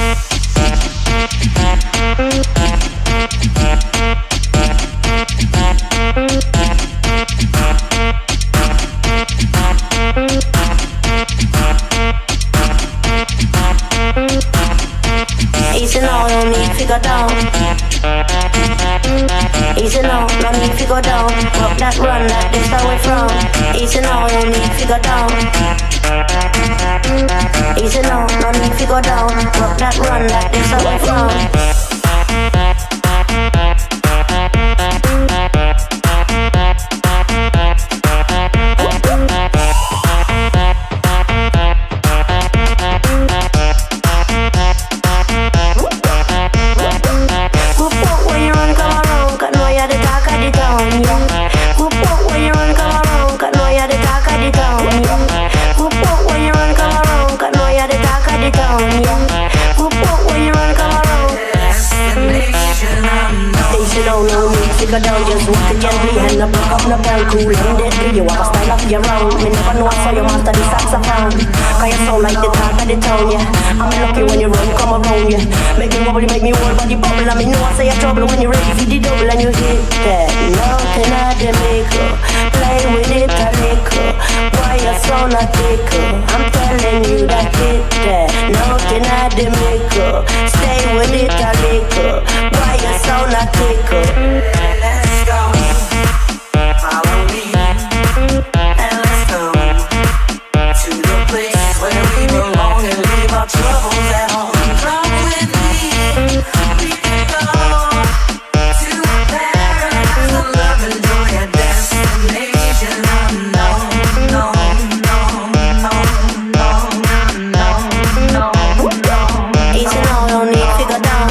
Easy now, no need to go down. Easy now, no need to go down. Rock that run, that this away from. Easy now, no need to go down. Easy now, no need to go down. Rock that run, that this away from. Go down, just walk gently and up the band, cool and deadly. You have a style of your own. Me never know how you master the saxophone. Cause you sound like the talk of the town, yeah. I'm lucky when you run, come around, yeah. Make me wobble, make me whole body bubble. I mean, know I say you're trouble when you're ready for the double and you hit that. Nothing I the maker, play with it a little. Why you sound a tickle? I'm telling you that hit that. Nothing I the maker, stay with it a little. Why you sound a tickle? Let's go, follow me, and let's go to the place where we belong and leave our troubles at home. Come with me, we can go to paradise of love and joy, a destination unknown, Easy now, don't need to go down.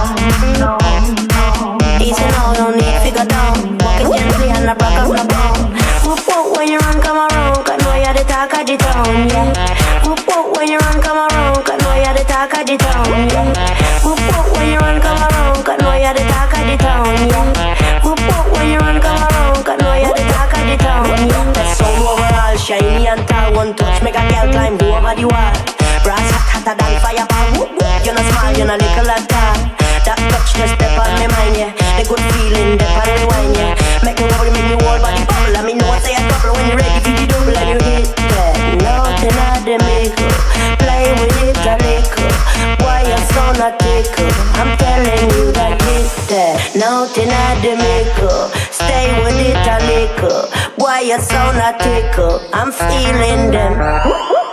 Easy now, don't need to go down. Walking gently and I rock up the bone. Whoop whoop when you run, come around. Cause know you're the talk of the town, yeah. Whoop whoop when you run, come around. Cause know you're the talk of the town, yeah. Whoop whoop when you run, come around. Cause know you're the talk of the town, yeah. Whoop whoop when you run, come around. Cause know you're the talk of the town, yeah. That sound overall shiny and tall. One touch make a girl climb over the wall. Brass hot hotter than fireball. Whoop whoop, you're not small, you're not little at all. That touch just step on my mind, yeah. The good feeling, the pan rewind, yeah. Make me wobble, make me whole body bubble. I mean, no one say a couple when you're ready for the double and you hit that. Nothing I the maker, play with it a little. Why you sound a tickle? I'm telling you that hit that. Nothing I the maker, stay with it a little. Why you sound a tickle? I'm feeling them.